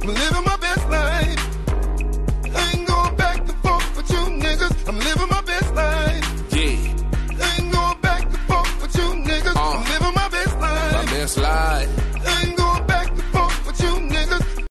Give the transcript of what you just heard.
I'm living my best life. I ain't going back and forth with you niggas. I'm living my best life. Yeah. I ain't going back and forth with you niggas. I'm living my best life. My best life.